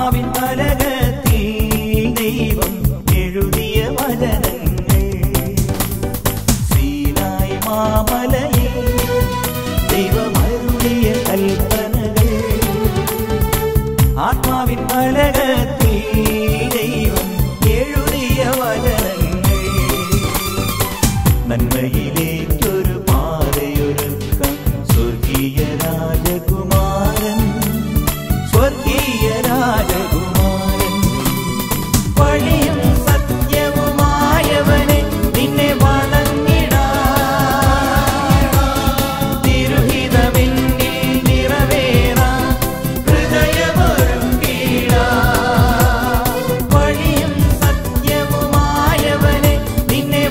ആത്മാവിൻ പലകത്തിൽ ദൈവം എഴുതിയ വചനങ്ങൾ സീനായി മാമലയിൽ ദൈവമരുളിയ കൽപ്പനകൾ ആത്മാവിൻ പലകത്തിൽ ദൈവം എഴുതിയ വചനങ്ങൾ നന്മയിലേക്കൊരു പാതയൊരുക്കം സ്വർഗീയ രാജകുമാരൻ സ്വർഗീയ രാജകുമാരൻ വഴിയും സത്യവുമായവനെ നിന്നെ വണങ്ങിടാൻ തിരുഹിതമെന്നിൽ നിറവേറാൻ ഹൃദയമൊരുക്കിടാൻ വഴിയും സത്യവുമായവനെ നിന്നെ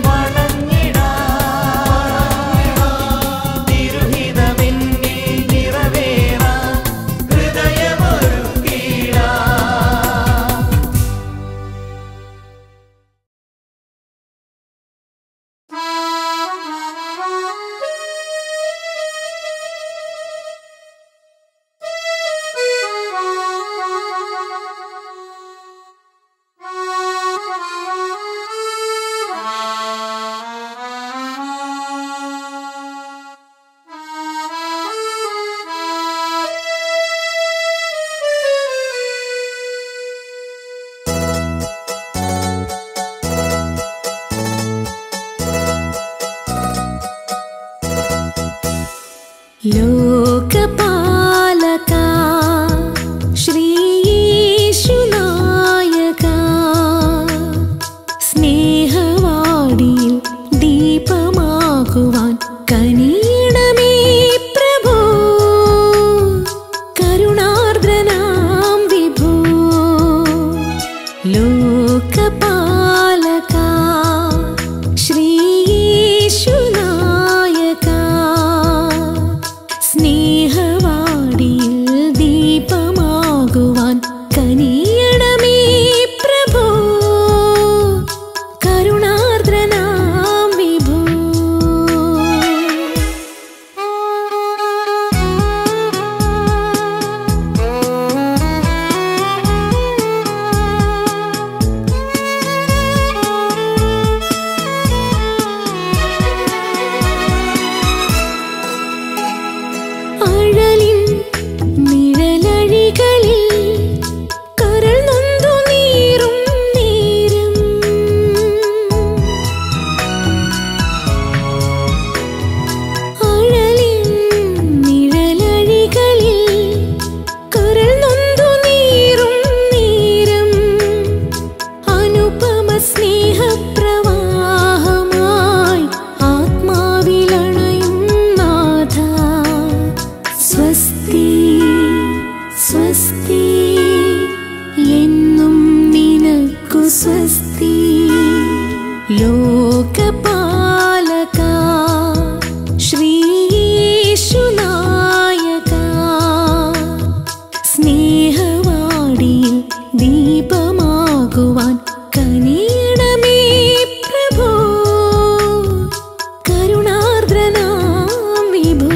വണങ്ങിടാൻ തിരുഹിതമെന്നിൽ നിറവേറാൻ ഹൃദയമൊരുക്കിടാൻ. ലോകപാലകാ ശ്രീയേശുനായകാ സ്നേഹവാടിയിൽ ദീപമാകുവാൻ കനിയണമേ പ്രഭോ കരുണാർദ്രനാം വിഭോ ലോകപാലകാ ശ്രീയേശുനായകാ സ്നേഹവാടിയിൽ ദീപമാകുവാൻ കനിയണമേ പ്രഭോ കരുണാർദ്രനാം വിഭോ അഴലിൻ നിഴലഴികളിൽ കരൾ നൊന്തു നീറും നേരം അഴലിൻ നിഴലഴികളിൽ കരൾ നൊന്തു നീറും നേരം അനുപമ സ്നേഹപ്രവാഹമായി ആത്മാവിലണയും നാഥ സ്വസ്തി സ്വസ്തി എന്നും നിനക്കു സ്വസ്തി ലോകപാലകാ ശ്രീയേശുനായകാ സ്നേഹവാടിയിൽ ദീപമാകുവാൻ കനിയണമേ പ്രഭോ കരുണാർദ്രനാം വിഭോ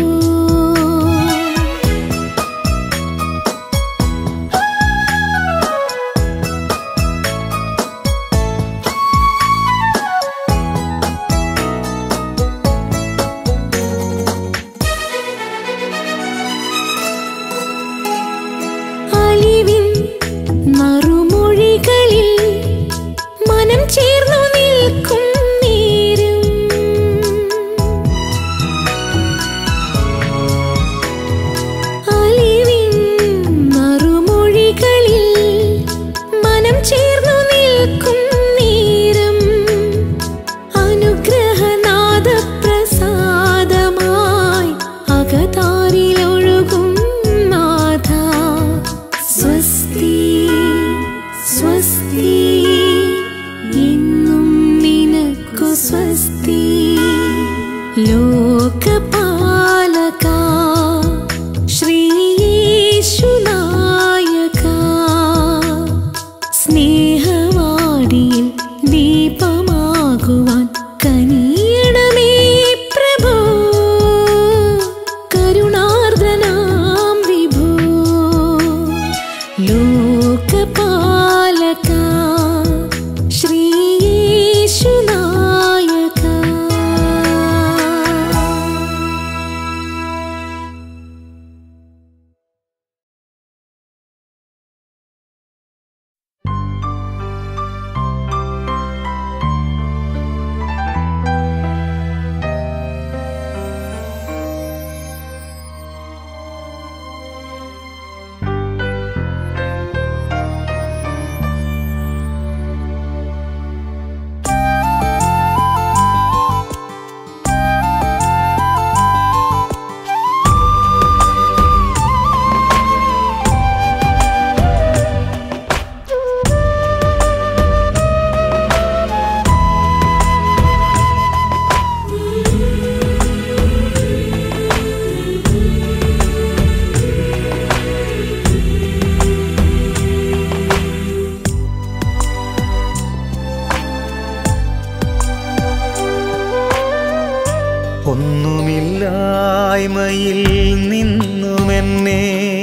ഇല്ലായ്മയിൽ നിന്നുമെന്നെ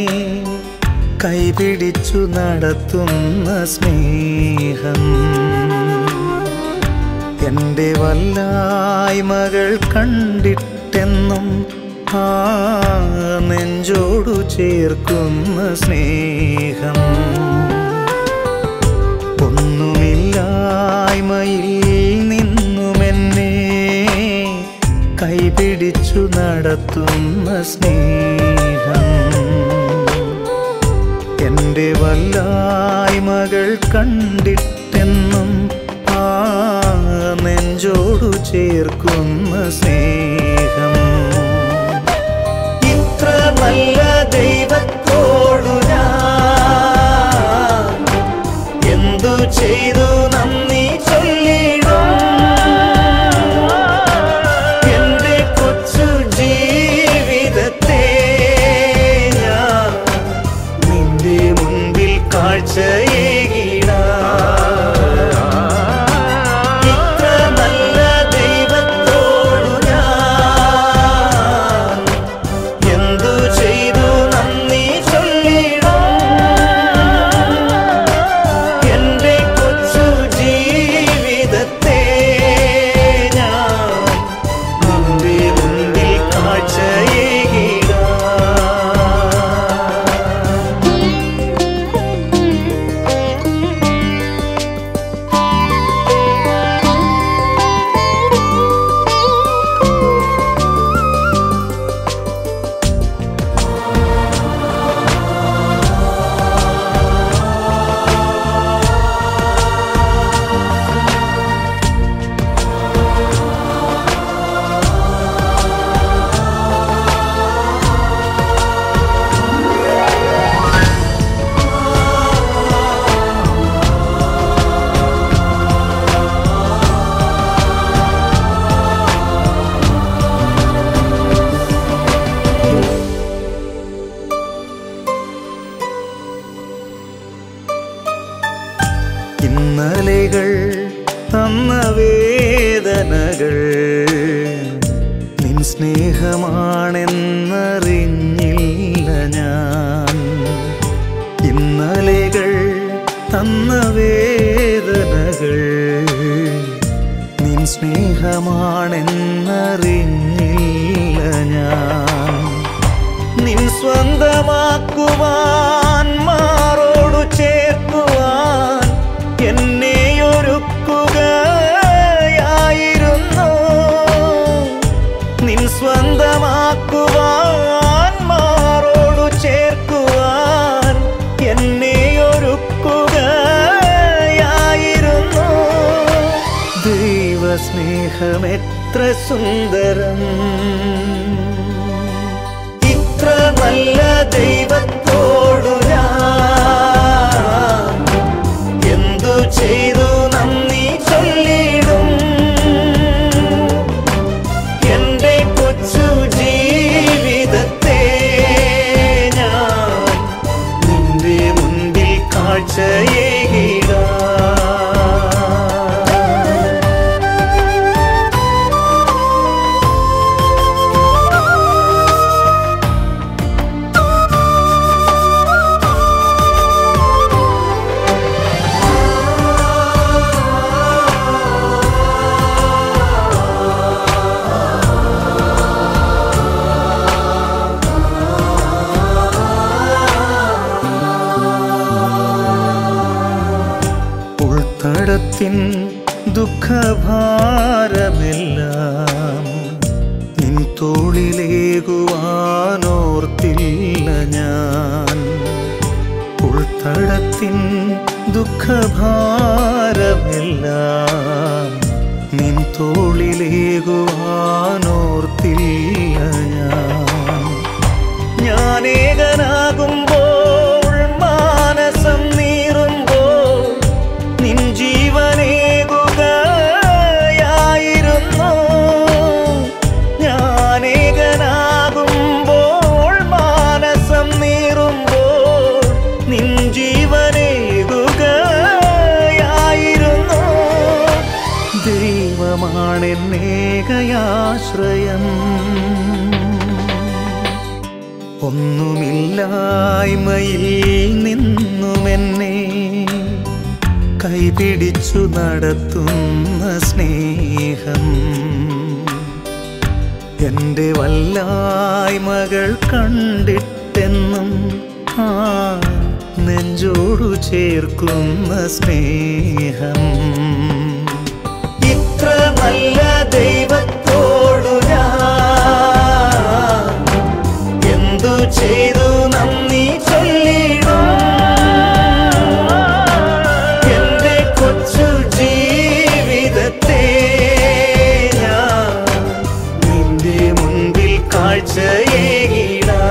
കൈപിടിച്ചു നടത്തുന്ന സ്നേഹം എൻ്റെ വല്ലായ്മകൾ കണ്ടിട്ടെന്നും ആ നെഞ്ചോടു ചേർക്കുന്ന സ്നേഹം ഒന്നുമില്ലായ്മയിൽ നിന്നുമെന്നെ കൈപിടിച്ചു നടത്തുന്ന സ്നേഹം എൻ്റെ വല്ലായ്മകൾ കണ്ടിട്ടെന്നും ആ നെഞ്ചോടു ചേർക്കുന്ന സ്നേഹം ഇത്ര നല്ല ദൈവത്തോടു ഞാൻ എന്തു ചെയ്തു നന്ദി ചൊല്ലിടും എൻ്റെ കൊച്ചു ജീവിതത്തെ ഞാൻ നിന്റെ മുൻപിൽ കാഴ്ചയേകിടാം ഇത്ര നല്ല ദൈവത്തോടു ഞാൻ എന്തു ചെയ്തു നന്ദി ചൊല്ലിടും എൻ്റെ കൊച്ചു ജീവിതത്തെ ഞാൻ നിന്റെ മുൻപിൽ കാഴ്ചയേകിടാം ഇന്നലെകൾ തന്ന വേദനകൾ നിൻ സ്നേഹമാണെന്നറിഞ്ഞില്ല ഞാൻ ഇന്നലെകൾ തന്ന വേദനകൾ നിൻ സ്നേഹമാണെന്നറിഞ്ഞില്ല ഞാൻ നിൻ സ്വന്തമാക്കുവാൻ മാറോടു ചേർക്കുവാൻ എന്നെയൊരുക്കുകയായിരുന്നു നിൻ സ്വന്തമാക്കുവാൻ മാറോടു ചേർക്കുവാൻ എന്നെയൊരുക്കുകയായിരുന്നു ദൈവസ്നേഹമെത്ര സുന്ദരം ഇത്ര നല്ല ദൈവത്തോടു ഞാൻ എന്തു ചെയ്തു നന്ദി ചൊല്ലിടും എൻ്റെ കൊച്ചു ജീവിതത്തെ ഞാൻ നിന്റെ മുൻപിൽ കാഴ്ചയേകിടാം ഉൾത്തടത്തിൻ ദുഃഖഭാരമെല്ലാം നിൻ തോളിലേകുവാനോർത്തില്ല ഞാൻ ഉൾത്തടത്തിൻ ദുഃഖഭാരമെല്ലാം നിൻ തോളിലേകുവാനോർത്തില്ല ഞാനേകനാകുമ്പോൾ മാനസം നീറുമ്പോൾ നിൻ ജീവനേകുകയായിരുന്നു ഞാനേകനാകുമ്പോൾ മാനസം നീറുമ്പോൾ നിൻ ജീവനേകുകയായിരുന്നു ദൈവമാണെന്നേകയാശ്രയം ഒന്നുമില്ലായ്മയിൽ നിന്നുമെന്നെ കൈപിടിച്ചു നടത്തുന്ന സ്നേഹം എൻ്റെ വല്ലായ്മകൾ കണ്ടിട്ടെന്നും ആ നെഞ്ചോടു ചേർക്കുന്ന സ്നേഹം ഇത്ര നല്ല ദൈവത്തോടു ഞാൻ എന്തു ചെയ്തു നന്ദി ചൊല്ലിടും എൻ്റെ കൊച്ചു ജീവിതത്തെ ഞാൻ നിന്റെ മുൻപിൽ കാഴ്ചയേകിടാം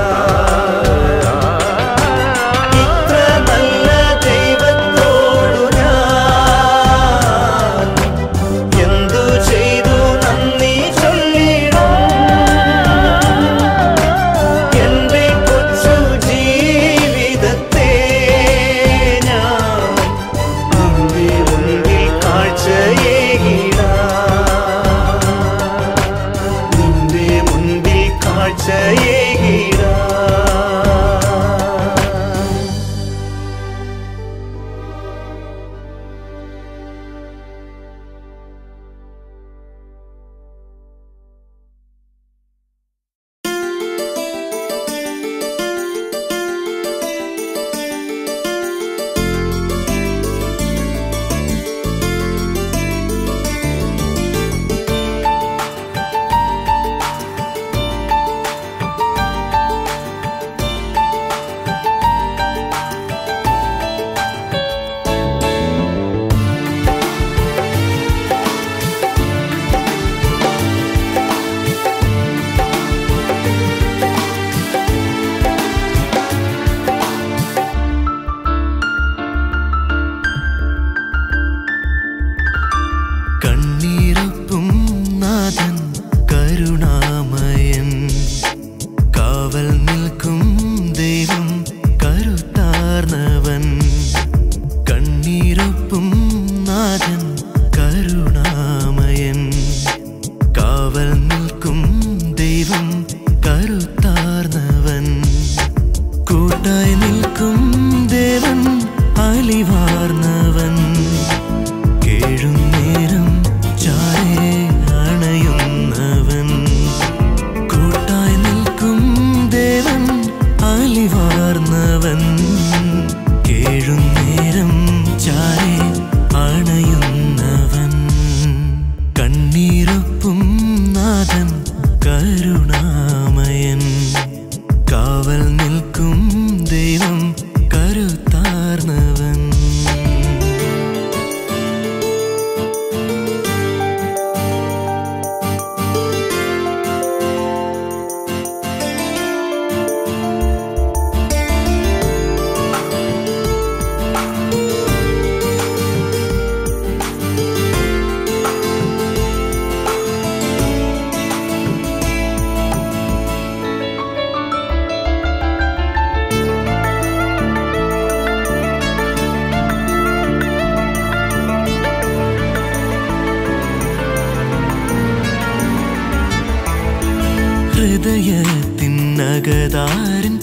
ഹൃദയത്തിനകതാരൻ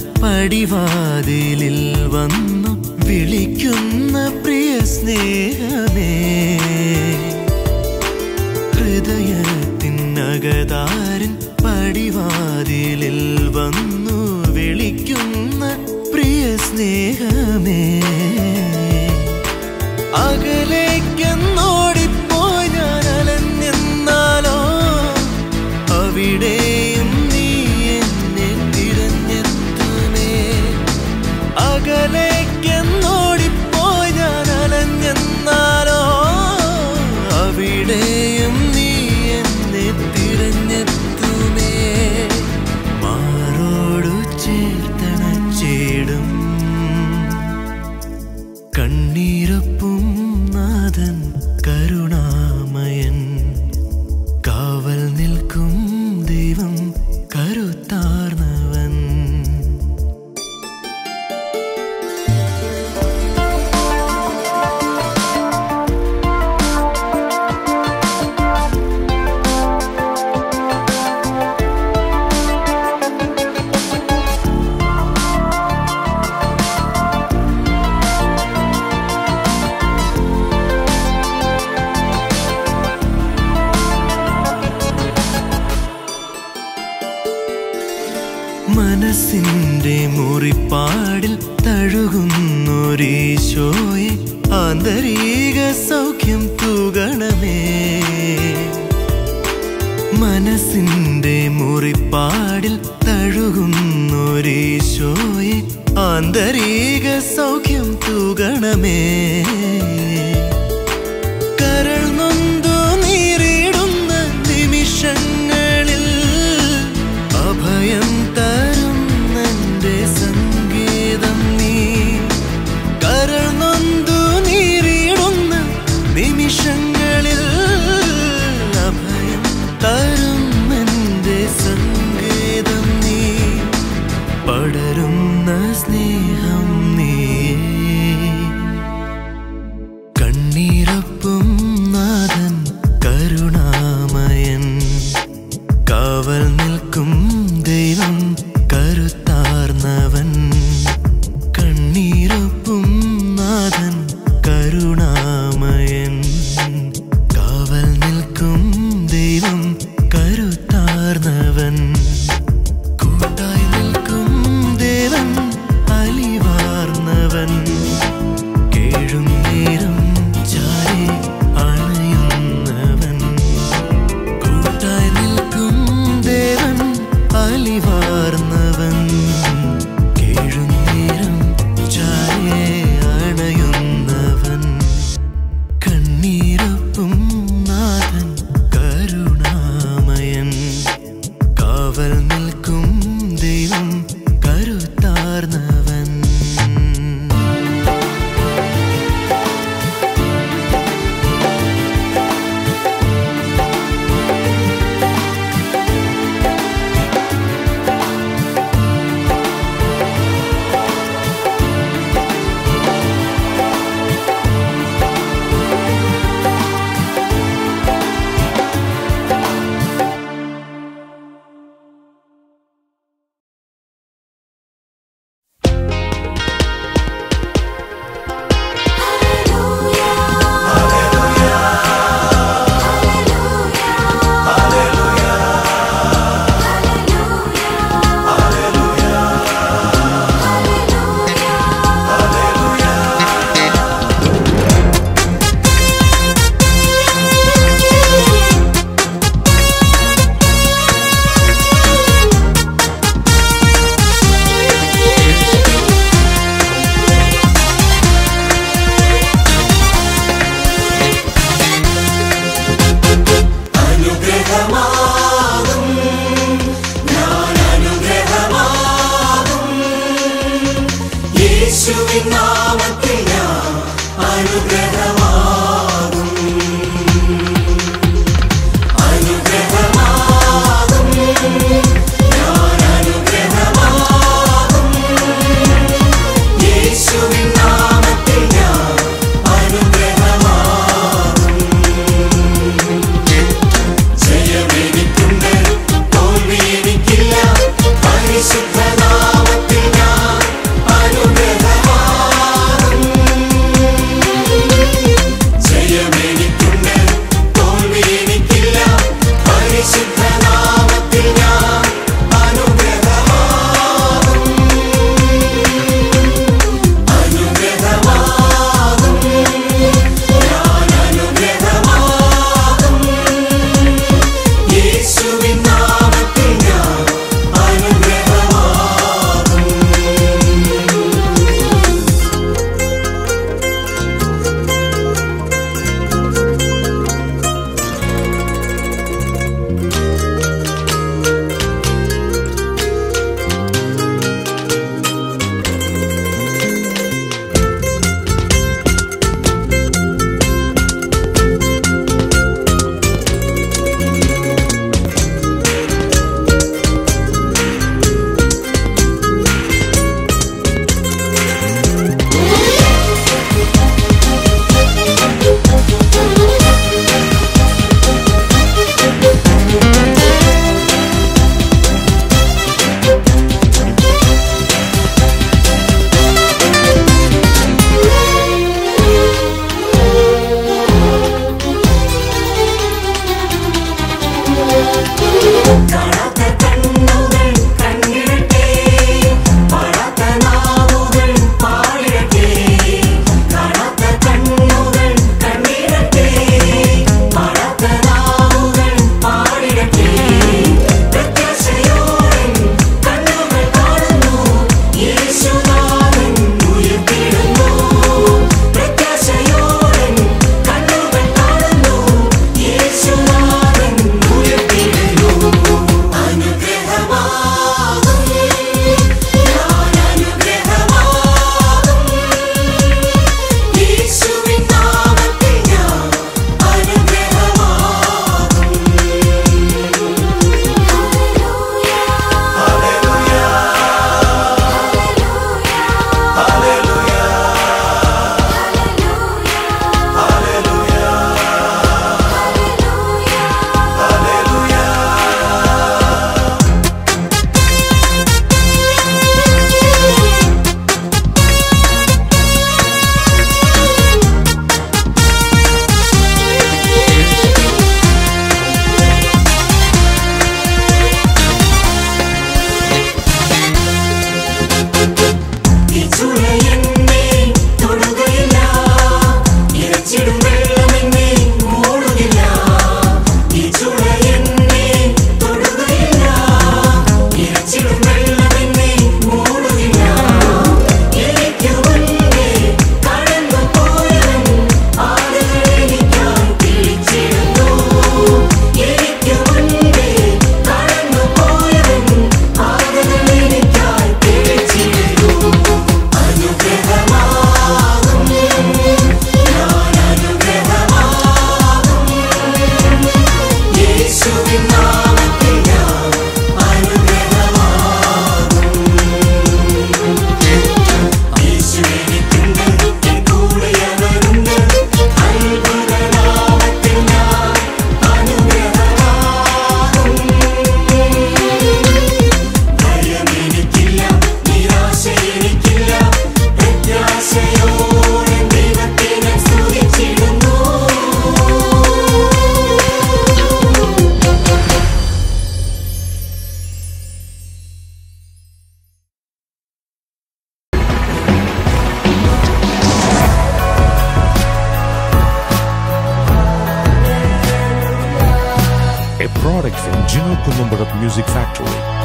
പടിവാതിലിൽ വന്നു വിളിക്കുന്ന പ്രിയ സ്നേഹമേ ഹൃദയത്തിനകതാരൻ പടിവാതിലിൽ വന്നു വിളിക്കുന്ന പ്രിയ സ്നേഹമേ അകലേക്കെന്നോടിപ്പോയി ഞാൻ അലഞ്ഞെന്നാലോ അവിടെയും നീ എന്നെ തിരഞ്ഞെത്തുമേ അകലേക്കെന്നോടിപ്പോയി ഞാൻ അലഞ്ഞെന്നാലോ അവിടെയും നീ എന്നെ തിരഞ്ഞെത്തുമേ മാറോടു ചേർത്തണച്ചേടും കണ്ണീരൊപ്പും നാഥൻ കരുണാമയൻ കാവൽ നിൽക്കും ദൈവം കരുത്താർന്നവൻ ആന്തരിക സൗഖ്യം തൂകണമേ. മനസ്സിന്റെ മുറിപ്പാടിൽ തഴുകുന്നൊരീശോയെ ആന്തരിക സൗഖ്യം തൂകണമേ. കരൾ നൊന്തു നീറിടുന്ന നിമിഷങ്ങളിൽ അഭയം തരുന്നെന്റെ സംഗീതം നീ. കരൾ നൊന്തു നീറിടുന്ന നിമിഷങ്ങളിൽ അഭയം തരുന്നെന്റെ സംഗീതം നീ. പടരുന്ന സ്നേഹം നീയേ. കണ്ണീരൊപ്പും നാഥൻ കരുണാമയൻ. കാവൽ നിൽക്കും ദൈവം കരുത്താർന്നവൻ. കണ്ണീരൊപ്പും നാഥൻ കരുണാമയൻ. കാവൽ നിൽക്കും ദൈവം കരുത്താർന്നവൻ. കൂട്ടായി നിൽക്കും ദേവൻ അലിവാർന്നവൻ. കേഴും നേരം ചാരി അണയുന്നവൻ. കൂട്ടായി നിൽക്കും ദേവൻ അലിവാർന്നവൻ. കേഴും നേരം ചാരി അണയുന്നവൻ. കണ്ണീരൊപ്പും നാഥൻ കരുണാമയൻ. കാവൽ നിൽക്കും ദൈവം കരുത്താർന്നവൻ. യേശുവിൻ നാമത്തിൽ ഞാൻ അനുഗ്രഹമാകും. അനുഗ്രഹമാകും. ഞാൻ അനുഗ്രഹമാകും. യേശുവിൻ നാമത്തിൽ ഞാൻ അനുഗ്രഹമാകും. ജയമെനിക്കുണ്ട്, തോൽവി എനിക്കില്ല. പരിശുദ്ധ നാമത്തിൽ ഞാൻ അനുഗ്രഹമാകും. from Gino Columbarat Music Factory.